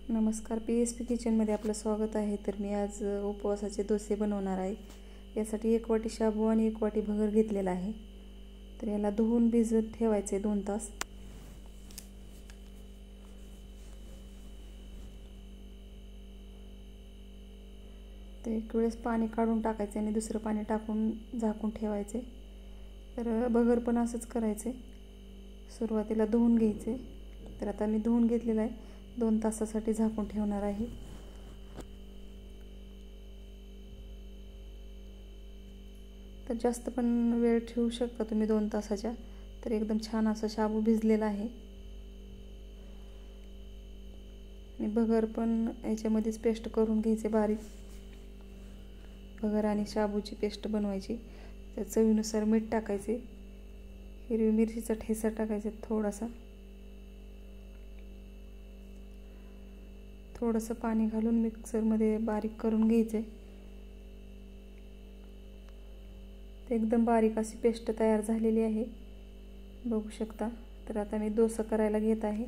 नमस्कार, PSP किचनमध्ये आपलं स्वागत आहे. तर मी आज उपवासाचे डोसे बनवणार आहे. यासाठी 1 वाटी शाबू आणि 1 वाटी भगर घेतलेला आहे. तर याला धुवून भिजत ठेवायचे 2 तास. तर एक वेळेस पाणी काढून टाकायचे आणि दुसरं पाणी टाकून झाकून ठेवायचे. तर भगर पण असंच करायचे. सुरुवातीला धुवून घ्यायचे. तर आता मी धुवून घेतलेला आहे. 2 तासासाठी झाकून ठेवणार आहे. तर जास्त पण वेळ ठेवू शकता तुम्ही 2 तासाच्या. तर एकदम छान असा शाबू भिजलेला आहे. आणि भगर पण याच्यामध्येच पेस्ट करून घ्यायचे बारीक. भगर आणि शाबूची पेस्ट बनवायची. तर चवीनुसार मीठ टाकायचे. हिरवी मिरचीचा ठेचा टाकायचा थोडासा. थोडंसं पाणी घालून मिक्सरमध्ये बारीक करून घ्यायचे. ते एकदम बारीक अशी पेस्ट तयार झालेली आहे, बघू शकता. तर आता मी डोसा करायला घेत आहे.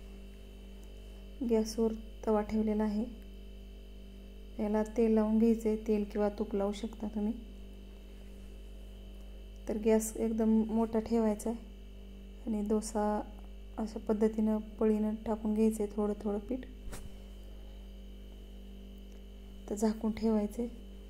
गॅसवर तवा ठेवलेला आहे. याला तेल लावून घ्यायचे. तेल किंवा तूप लावू शकता तुम्ही. तर गॅस एकदम मोठा ठेवायचा आणि डोसा अशा पद्धतीनं पळीनं टाकून घ्यायचे थोडं थोडं पीठ. तर झाकून ठेवायचे.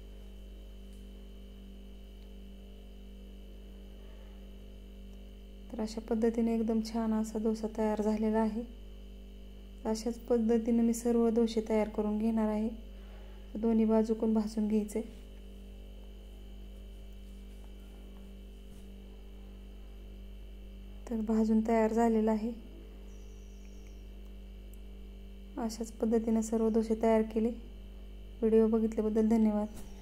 तर अशा पद्धतीने एकदम छान असा डोसा तयार झालेला आहे. अशाच पद्धतीने मी सर्व डोसे तयार करून घेणार आहे. दोन्ही बाजूकडून भाजून घ्यायचे. तर भाजून तयार झालेला आहे. अशाच पद्धतीने सर्व डोसे तयार केले. व्हिडिओ बघितल्याबद्दल धन्यवाद.